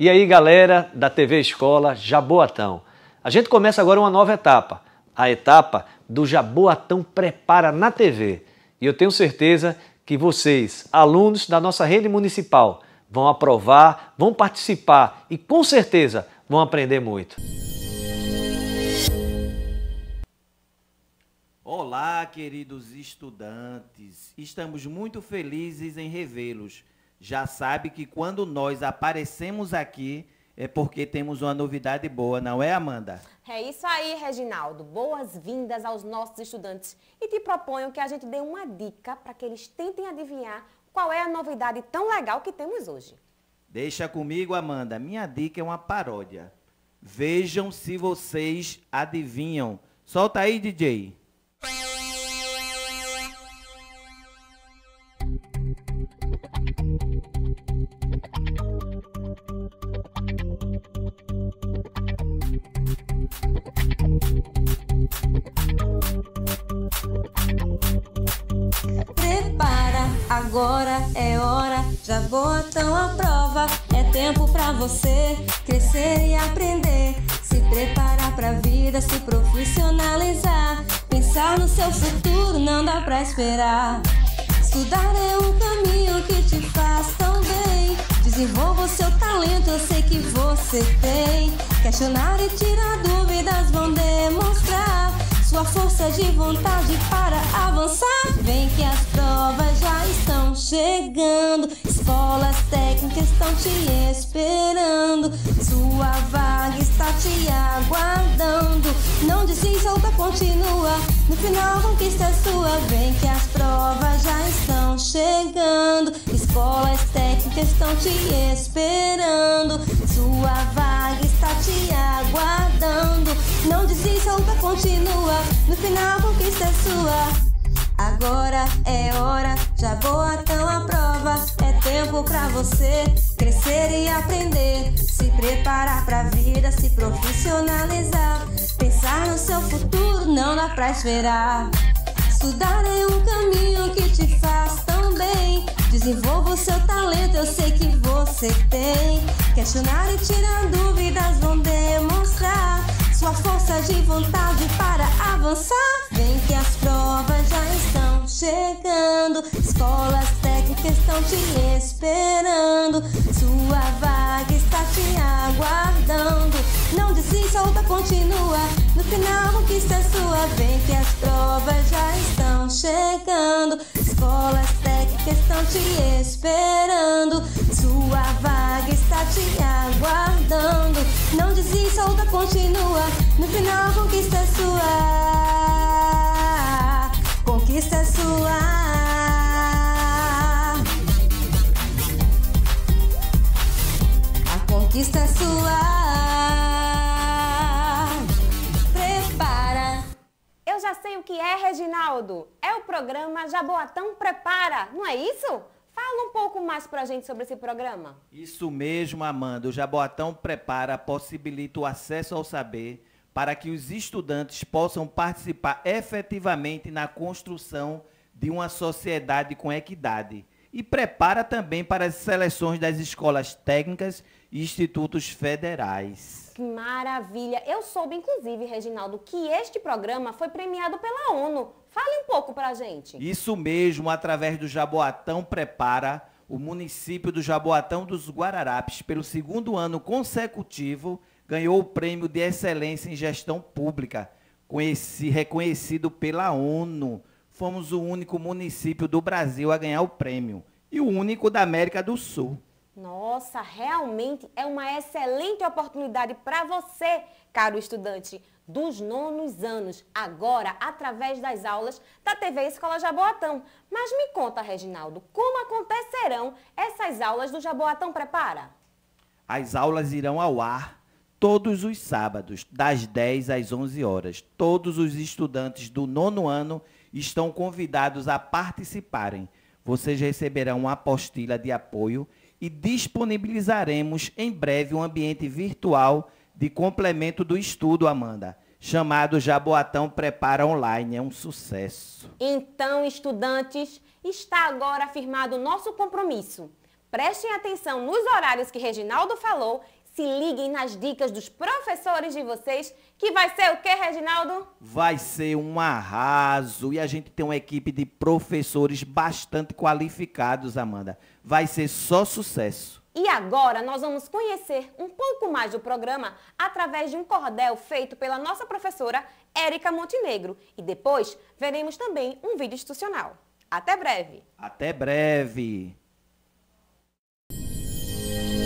E aí, galera da TV Escola Jaboatão. A gente começa agora uma nova etapa, a etapa do Jaboatão Prepara na TV. E eu tenho certeza que vocês, alunos da nossa rede municipal, vão aprovar, vão participar e com certeza vão aprender muito. Olá, queridos estudantes. Estamos muito felizes em revê-los. Já sabe que quando nós aparecemos aqui é porque temos uma novidade boa, não é, Amanda? É isso aí, Reginaldo. Boas-vindas aos nossos estudantes. E te proponho que a gente dê uma dica para que eles tentem adivinhar qual é a novidade tão legal que temos hoje. Deixa comigo, Amanda. Minha dica é uma paródia. Vejam se vocês adivinham. Solta aí, DJ. Prepara, agora é hora, Jaboatão à prova. É tempo pra você crescer e aprender. Se preparar pra vida, se profissionalizar. Pensar no seu futuro, não dá pra esperar. Estudar é um caminho que te faz tão bem. Desenvolva o seu talento, eu sei que você tem. Questionar e tirar dúvidas vão demonstrar sua força de vontade para avançar. Vem que as provas já estão chegando. Escolas técnicas estão te esperando. Sua vaga está te aguardando. Não desista, luta continua. No final a conquista é sua. Vem que as provas já estão chegando. Escolas técnicas estão te esperando. Sua vaga está te aguardando. Não desista, a luta continua. No final a conquista é sua. Agora é hora, Jaboatão à prova. É tempo pra você crescer e aprender. Se preparar pra vida, se profissionalizar. Pensar no seu futuro, não dá pra esperar. Estudar é um caminho que te faz tão bem. Desenvolva o seu talento, eu sei que você tem. Questionar e tirar dúvidas vão demonstrar sua força de vontade para avançar. Vem que as provas já estão chegando. Escolas técnicas estão te esperando. Sua vaga está te aguardando. Não desista, a luta continua. No final a conquista é sua. Vem que as provas já estão chegando. Escolas técnicas estão te esperando. Sua vaga está te aguardando. Não desista, a luta continua. No final a conquista é sua. Conquista é sua. A conquista é sua. Prepara. Eu já sei o que é, Reginaldo. É o programa Jaboatão Prepara, não é isso? Fala um pouco mais pra gente sobre esse programa. Isso mesmo, Amanda. O Jaboatão Prepara possibilita o acesso ao saber para que os estudantes possam participar efetivamente na construção de uma sociedade com equidade. E prepara também para as seleções das escolas técnicas e institutos federais. Que maravilha! Eu soube, inclusive, Reginaldo, que este programa foi premiado pela ONU. Fale um pouco pra gente. Isso mesmo, através do Jaboatão Prepara, o município do Jaboatão dos Guararapes, pelo segundo ano consecutivo, ganhou o Prêmio de Excelência em Gestão Pública, reconhecido pela ONU. Fomos o único município do Brasil a ganhar o prêmio e o único da América do Sul. Nossa, realmente é uma excelente oportunidade para você, caro estudante dos nonos anos, agora através das aulas da TV Escola Jaboatão. Mas me conta, Reginaldo, como acontecerão essas aulas do Jaboatão Prepara? As aulas irão ao ar todos os sábados, das 10 às 11 horas. Todos os estudantes do nono ano estão convidados a participarem. Vocês receberão uma apostila de apoio e disponibilizaremos em breve um ambiente virtual de complemento do estudo, Amanda, chamado Jaboatão Prepara Online. É um sucesso. Então, estudantes, está agora afirmado o nosso compromisso. Prestem atenção nos horários que Reginaldo falou. Se liguem nas dicas dos professores de vocês, que vai ser o quê, Reginaldo? Vai ser um arraso e a gente tem uma equipe de professores bastante qualificados, Amanda. Vai ser só sucesso. E agora nós vamos conhecer um pouco mais do programa através de um cordel feito pela nossa professora Érica Montenegro. E depois veremos também um vídeo institucional. Até breve! Até breve!